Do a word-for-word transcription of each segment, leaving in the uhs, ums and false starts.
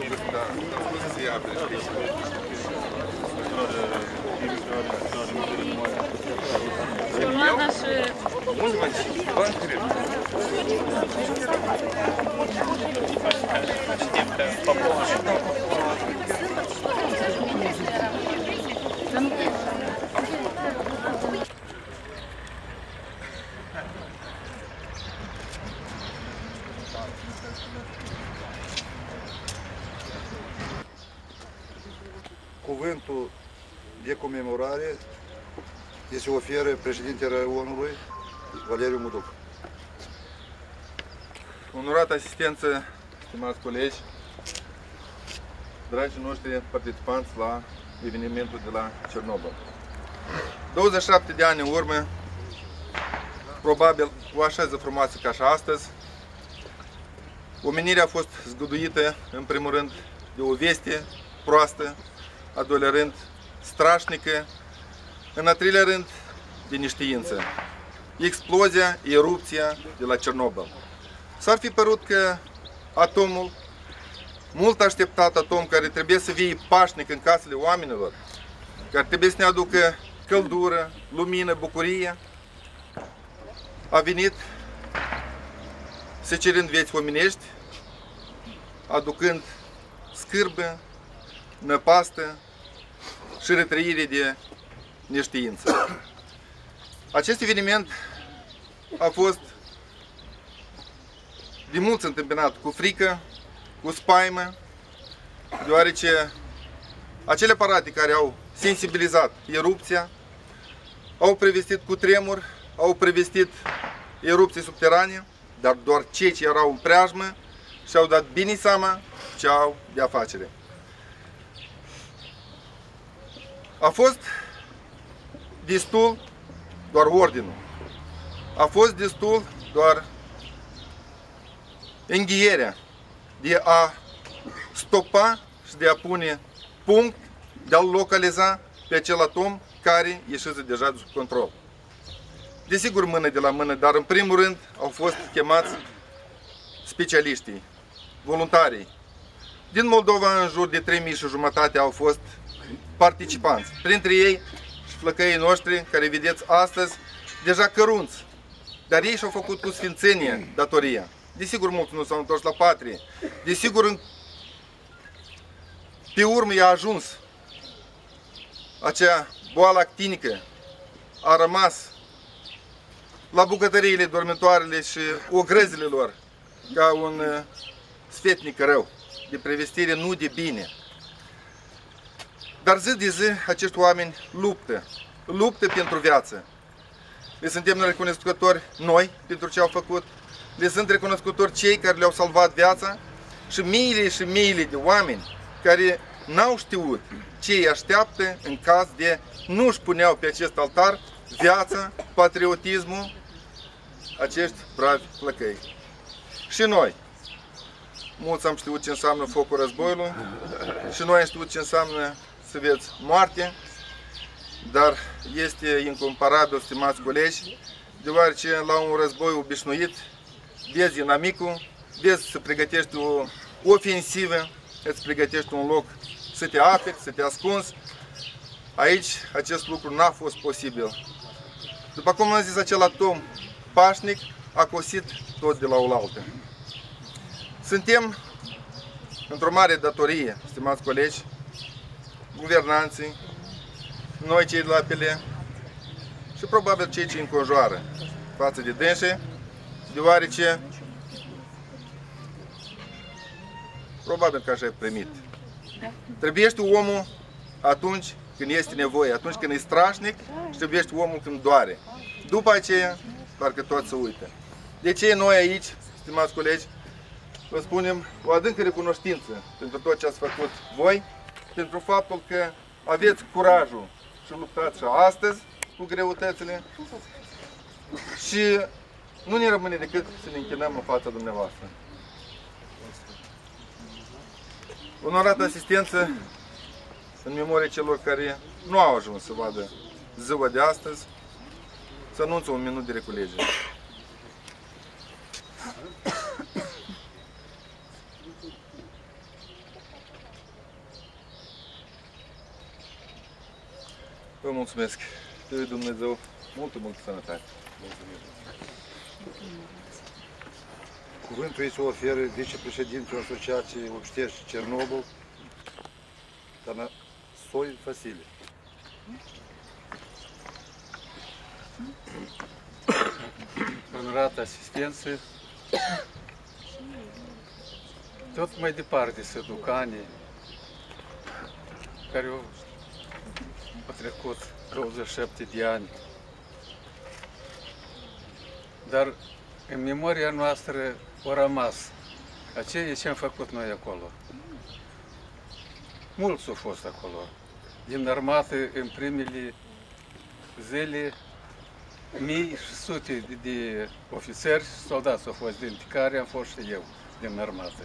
Da, să ia pe Ладно, și... Mulți bani, bani cred. Știm că Popova Cuvântul de comemorare se oferă președintele Raionului, Valeriu Muduc. Onorată asistență, stimați colegi, dragii noștri participanți la evenimentul de la Cernobâl. douăzeci și șapte de ani în urmă, probabil o așa zi frumoasă ca și astăzi, omenirea a fost zguduită, în primul rând, de o veste proastă, a doilea rând, strașnică, în a treilea rând, de neștiință. Explozia, erupția de la Cernobâl. S-ar fi părut că atomul, mult așteptat atom, care trebuie să vie pașnic în casele oamenilor, care trebuie să ne aducă căldură, lumină, bucurie, a venit secerând vieți omenești, aducând scârbă, năpastă și retrăire de neștiință. Acest eveniment a fost de mulți întâmpinat cu frică, cu spaimă, deoarece acele aparate care au sensibilizat erupția au prevestit cu tremur, au prevestit erupții subterane, dar doar cei ce erau în preajmă și-au dat bine seama ce au de afacere. A fost destul doar ordinul. A fost destul doar înghierea de a stopa și de a pune punct, de a-l localiza pe acel atom care ieșise deja de sub control. Desigur, mână de la mână, dar în primul rând au fost chemați specialiștii, voluntarii. Din Moldova, în jur de trei mii și jumătate au fost participanți. Printre ei și flăcăii noștri, care vedeți astăzi, deja cărunți. Dar ei și-au făcut cu sfințenie datoria. Desigur, mulți nu s-au întors la patrie. Desigur, pe urmă i-a ajuns acea boală actinică. A rămas la bucătăriile, dormitoarele și ogrăzile lor ca un sfetnic rău, de prevestire, nu de bine. Dar zi de zi acești oameni luptă, luptă pentru viață. Le suntem recunoscători noi pentru ce au făcut, le sunt recunoscători cei care le-au salvat viața și miile și miile de oameni care n-au știut ce îi așteaptă în caz de nu își puneau pe acest altar viața, patriotismul, acești bravi flăcăi. Și noi, mulți am știut ce înseamnă focul războiului și noi am știut ce înseamnă să vezi moarte, dar este incomparabil, stimați colegi, deoarece la un război obișnuit vezi inamicul, vezi să pregătești o ofensivă, îți pregătești un loc să te aperi, să te ascunzi. Aici acest lucru n-a fost posibil. După cum am zis, acel atom pașnic a cosit tot de la oaltă. Suntem într-o mare datorie, stimați colegi, guvernanții, noi cei de la A P L și probabil cei ce înconjoară față de dânșe, deoarece probabil că așa ai primit. Trebuiește omul atunci când este nevoie, atunci când e strașnic și trebuiește omul când doare. După aceea, parcă tot se uită. De ce noi aici, stimați colegi, vă spunem o adâncă recunoștință pentru tot ce ați făcut voi, pentru faptul că aveți curajul și luptați și astăzi cu greutățile și nu ne rămâne decât să ne închinăm în fața dumneavoastră. Onorată asistență, în memorie celor care nu au ajuns să vadă ziua de astăzi, să anunță un minut de reculegere. Vă mulțumesc. Te Dumnezeu multă, multă sănătate. Cuvântul îi se oferă vicepreședintele Asociației Obștești Cernobâl, Tănăsoi Vasile. Onorată asistență, tot mai departe se duc ani care au trecut douăzeci și șapte de ani. Dar în memoria noastră au rămas aceea ce am făcut noi acolo. Mulți au fost acolo. Din armată, în primele zile, mii și sute de, de ofițeri și soldați au fost, dintre care am fost și eu din armată.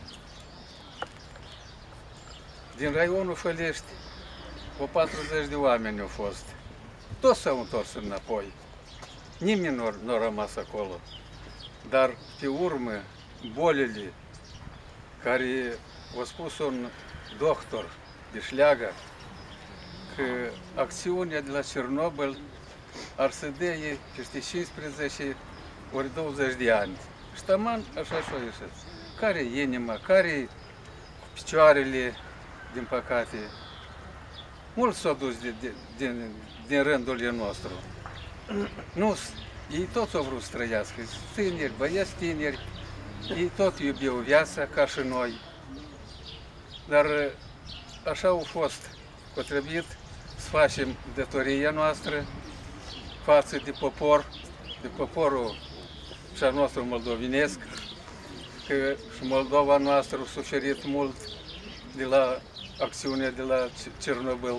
Din raionul Fălești, o patruzeci de oameni au fost. Toți s-au întors înapoi. Nimeni nu, nu a rămas acolo. Dar pe urmă, bolile care a spus un doctor de șleagă că acțiunea de la Cernobâl ar să dea peste cincisprezece ori douăzeci de ani. Și taman așa și-a ieșit. Care-i inima, care-i picioarele, din păcate. Mulți s-au dus de, de, din, din rândul nostru. Nu, ei toți au vrut să trăiască, tineri, băieți tineri, ei tot iubeau viața ca și noi. Dar așa au fost potrivit să facem datoria noastră față de popor, de poporul și al nostru moldovenesc, că și Moldova noastră a suferit mult de la acțiunea de la Cernobâl.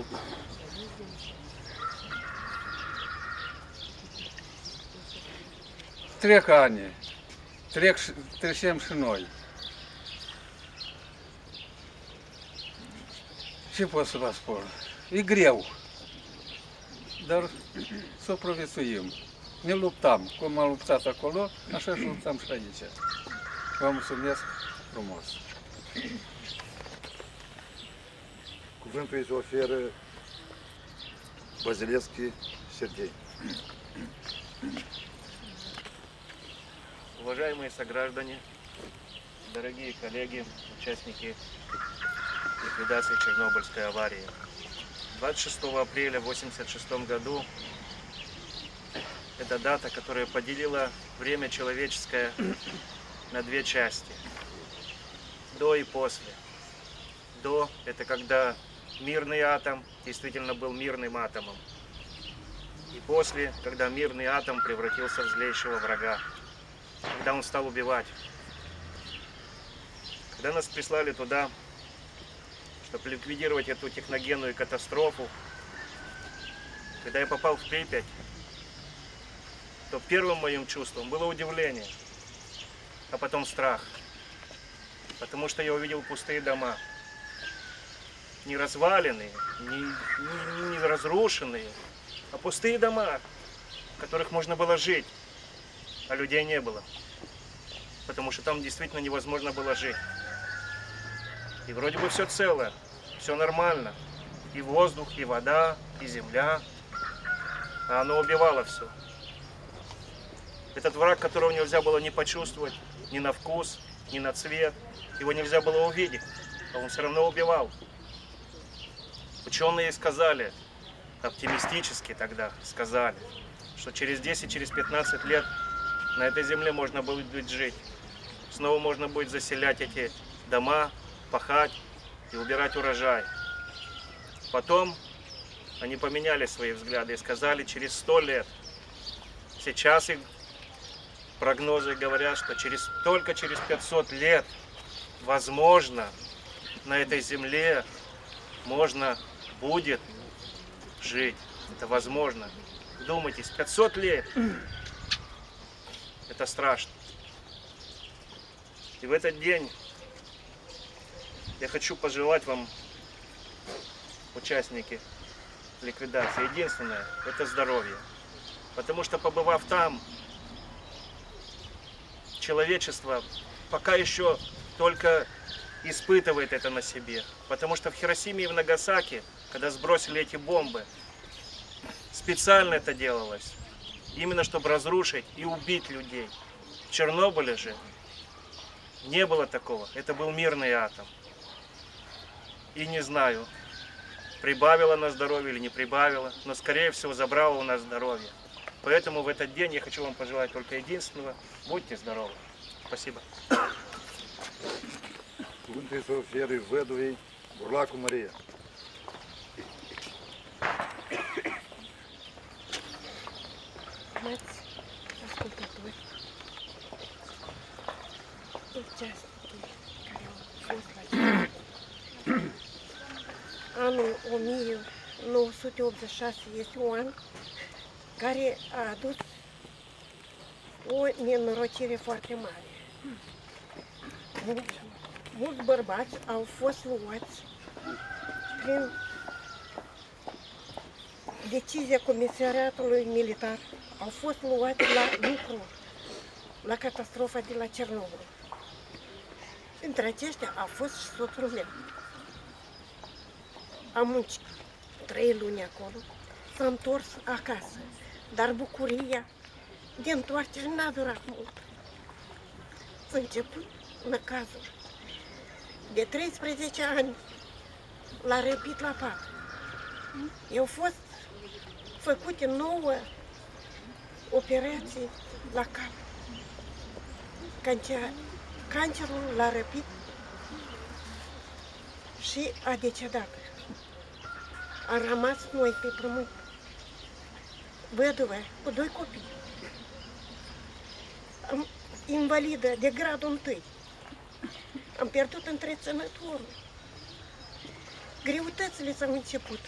Trec ani, trec, trecem și noi. Ce pot să vă spun? E greu, dar să supraviețuim. Ne luptam, cum am luptat acolo, așa și luptăm și aici. Vă mulțumesc frumos. Cuvântul îi se oferă Bazilescu Serghei. Уважаемые сограждане, дорогие коллеги, участники ликвидации Чернобыльской аварии. двадцать шестого апреля в восемьдесят шестом году это дата, которая поделила время человеческое на две части. До и после. До – это когда мирный атом действительно был мирным атомом. И после, когда мирный атом превратился в злейшего врага. Когда он стал убивать. Когда нас прислали туда, чтобы ликвидировать эту техногенную катастрофу, когда я попал в Припять, то первым моим чувством было удивление, а потом страх. Потому что я увидел пустые дома. Не разваленные, не, не, не разрушенные, а пустые дома, в которых можно было жить. А людей не было, потому что там действительно невозможно было жить. И вроде бы все целое, все нормально. И воздух, и вода, и земля. А оно убивало все. Этот враг, которого нельзя было ни почувствовать, ни на вкус, ни на цвет. Его нельзя было увидеть, а он все равно убивал. Ученые сказали, оптимистически тогда сказали, что через десять, через пятнадцать лет на этой земле можно будет жить. Снова можно будет заселять эти дома, пахать и убирать урожай. Потом они поменяли свои взгляды и сказали через сто лет. Сейчас их прогнозы говорят, что через, только через пятьсот лет возможно на этой земле можно будет жить. Это возможно. Вдумайтесь, пятьсот лет. Это страшно. И в этот день я хочу пожелать вам, участники ликвидации, единственное, это здоровье. Потому что, побывав там, человечество пока еще только испытывает это на себе. Потому что в Хиросиме и в Нагасаки, когда сбросили эти бомбы, Специально это делалось. Именно чтобы разрушить и убить людей. В Чернобыле же не было такого. Это был мирный атом. И не знаю, прибавило на здоровье или не прибавило, но скорее всего забрало у нас здоровье. Поэтому в этот день я хочу вам пожелать только единственного. Будьте здоровы. Спасибо. Cuvântul să ofere văduvei Burlacu Maria. Stimați ascultători, участники care au fost la Cernavodă. Anul o mie nouă sute optzeci și șase este un an care a adus o nenorocire foarte mare. Mulți, mulți bărbați au fost luați prin decizia Comisariatului Militar, au fost luați la lucru, la catastrofa de la Cernobâl. Între aceștia a fost și soțul meu. Am muncit trei luni acolo, s-am întors acasă, dar bucuria de întoarcere n-a durat mult. S-a început năcazul. De treisprezece ani l-a răpit la pat. Eu au fost făcute nouă operații la cap. Cancer, cancerul l-a răpit și a decedat. Am rămas noi pe pământ, văduvă, cu doi copii. Am invalidă de gradul întâi. Am pierdut întreținătorul. Greutățile s-au început.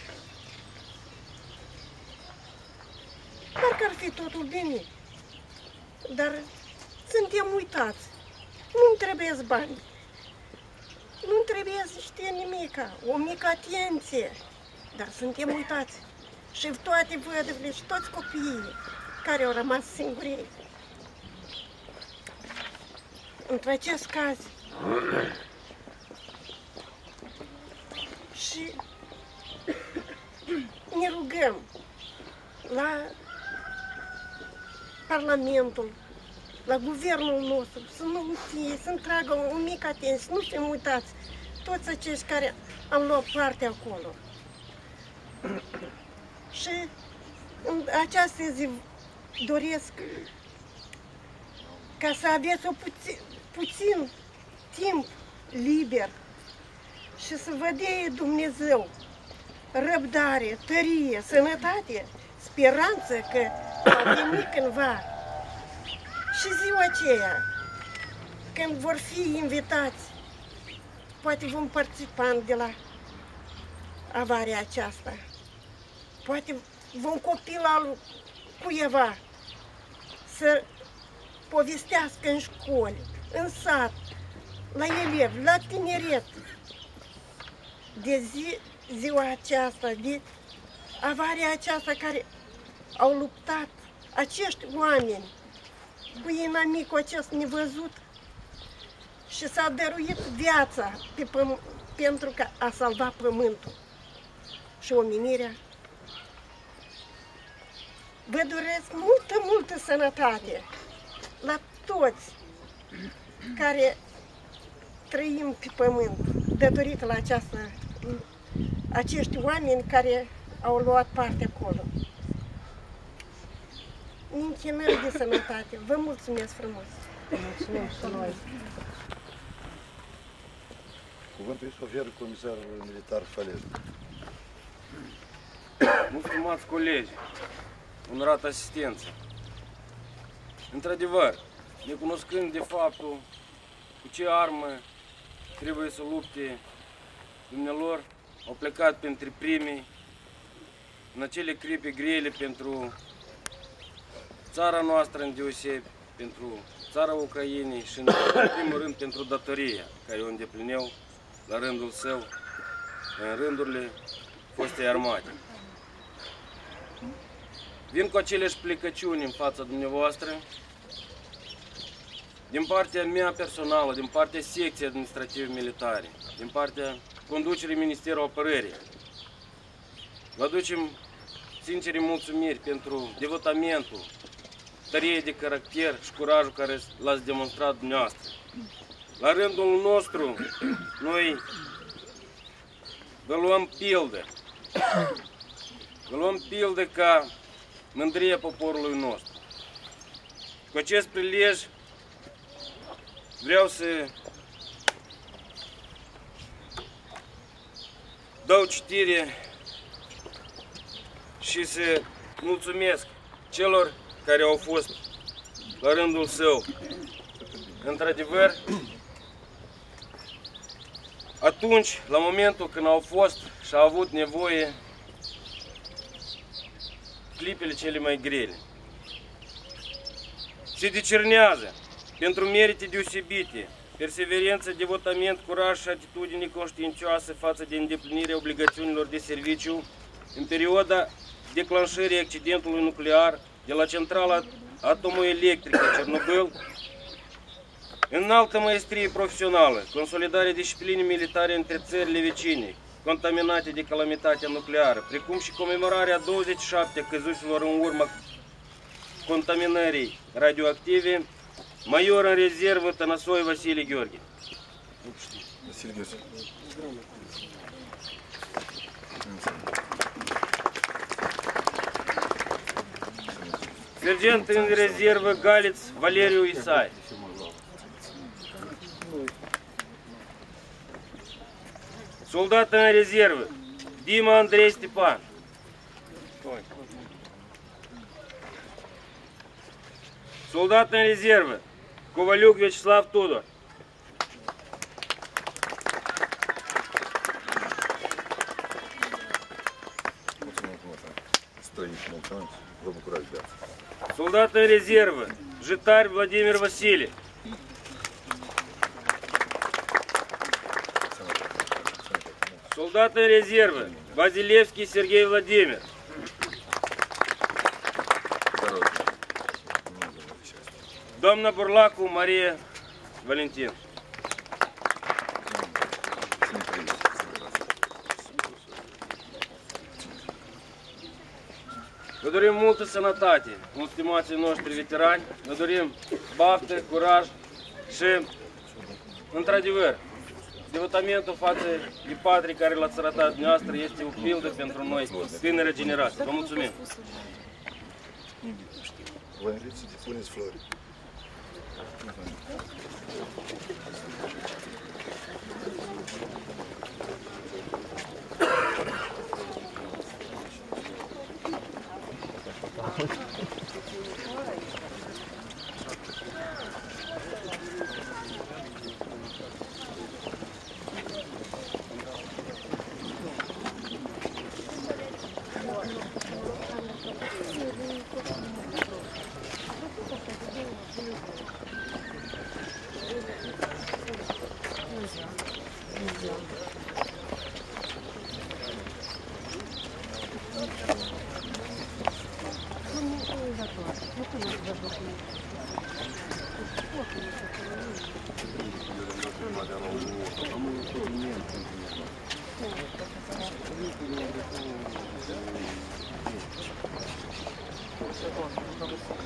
Parcă ar fi totul bine, dar suntem uitați. Nu-mi trebuie bani, nu-mi trebuie să știe nimica, o mică atenție, dar suntem uitați. Și toate văduvele și toți copiii care au rămas singuri. Într acest caz și ne rugăm la Parlamentul, la guvernul nostru, să nu fie, să tragă o mică atenție, nu fim uitați, toți acești care am luat parte acolo. Și în această zi doresc ca să aveți o puțin, puțin timp liber și să vă dea Dumnezeu răbdare, tărie, sănătate, speranță că va veni cândva și ziua aceea, când vor fi invitați, poate vom participa de la avaria aceasta, poate vom copila cuiva să povestească în școli, în sat, la elevi, la tineret, de zi, ziua aceasta, de avaria aceasta care au luptat acești oameni cu inamicul acest nevăzut și s-a dăruit viața pe pentru că a salvat pământul și omenirea. Vă doresc multă, multă sănătate la toți care trăim pe pământ, datorită la această, acești oameni care au luat parte acolo. Închinări de sănătate. Vă mulțumesc frumos! Mulțumim și noi! Cuvântul îi se oferă comisarul militar Falej. Stimați colegi, onorată asistență, într-adevăr, necunoscând de faptul cu ce armă trebuie să lupte dumnealor, au plecat pentru primii în acele clipe grele pentru țara noastră în deosebi, pentru țara Ucrainei și în primul rând pentru datoria care o îndeplineau la rândul său în rândurile fostei armate. Vin cu aceleași plecăciuni în fața dumneavoastră, din partea mea personală, din partea secției administrative militare, din partea conducerii Ministerului Apărării. Vă aducem sincere mulțumiri pentru devotamentul, tărie de caracter și curajul care l-ați demonstrat dumneavoastră. La rândul nostru, noi vă luăm pildă. Vă luăm pildă ca mândrie poporului nostru. Cu acest prilej vreau să dau citire și să mulțumesc celor care au fost la rândul său. Într-adevăr, atunci, la momentul când au fost și au avut nevoie clipele cele mai grele, se decernează pentru merite deosebite, perseverență, devotament, curaj și atitudine conștiincioasă față de îndeplinirea obligațiunilor de serviciu în perioada declanșării accidentului nuclear de la centrala atomoelectrică Cernobâl, înaltă maestrie profesională, consolidarea disciplinei militare între țările vecine contaminate de calamitatea nucleară, precum și comemorarea a douăzeci și șapte căzuților în urma contaminării radioactive, major în rezervă Tănăsoi Vasile Gheorghe. Vasile Gheorghe. Sergent în rezervă Galiț Valeriu Isai. Soldat în rezervă Dima Andrei Stepan. Soldat în rezervă Ковалюк Вячеслав Tudor. Солдат în резервă Житарь Владимир Васильев. Солдат în резервă Базилевский Сергей Владимир. Doamna Burlacu Maria Valentin. Vă dorim multă sănătate, mulți stimații noștri veterani, vă dorim baftă, curaj și, într-adevăr, devotamentul față de patrii care l-ați arătat dumneavoastră este o pildă pentru noi, tânără generație. Vă mulțumim! Vă invit să depuneți flori. Second.